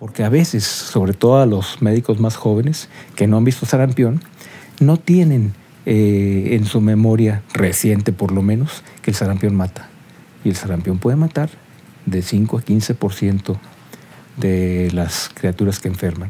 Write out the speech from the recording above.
Porque a veces, sobre todo a los médicos más jóvenes que no han visto sarampión, no tienen en su memoria reciente por lo menos que el sarampión mata. Y el sarampión puede matar de 5 a 15% de las criaturas que enferman.